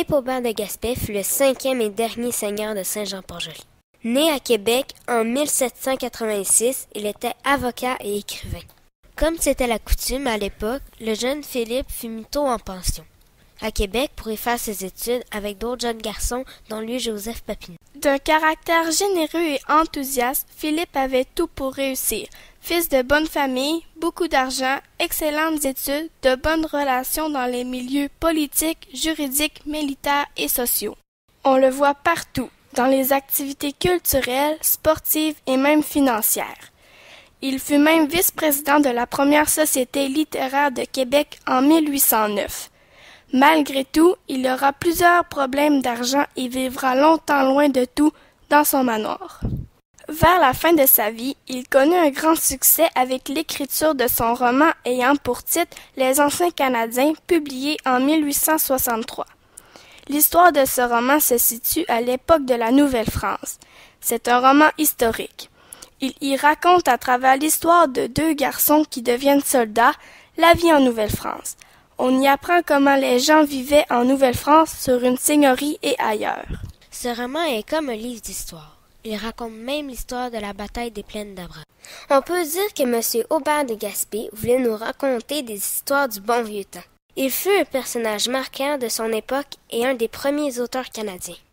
Philippe Aubert de Gaspé fut le 5e et dernier seigneur de Saint-Jean-Port-Joli. Né à Québec en 1786, il était avocat et écrivain. Comme c'était la coutume à l'époque, le jeune Philippe fut mis tôt en pension à Québec pour y faire ses études avec d'autres jeunes garçons, dont lui Joseph Papineau. D'un caractère généreux et enthousiaste, Philippe avait tout pour réussir. Fils de bonne famille, beaucoup d'argent, excellentes études, de bonnes relations dans les milieux politiques, juridiques, militaires et sociaux. On le voit partout, dans les activités culturelles, sportives et même financières. Il fut même vice-président de la première Société littéraire de Québec en 1809. Malgré tout, il aura plusieurs problèmes d'argent et vivra longtemps loin de tout dans son manoir. Vers la fin de sa vie, il connut un grand succès avec l'écriture de son roman ayant pour titre Les Anciens Canadiens, publié en 1863. L'histoire de ce roman se situe à l'époque de la Nouvelle-France. C'est un roman historique. Il y raconte à travers l'histoire de deux garçons qui deviennent soldats la vie en Nouvelle-France. On y apprend comment les gens vivaient en Nouvelle-France sur une seigneurie et ailleurs. Ce roman est comme un livre d'histoire. Il raconte même l'histoire de la bataille des plaines d'Abraham. On peut dire que M. Aubert de Gaspé voulait nous raconter des histoires du bon vieux temps. Il fut un personnage marquant de son époque et un des premiers auteurs canadiens.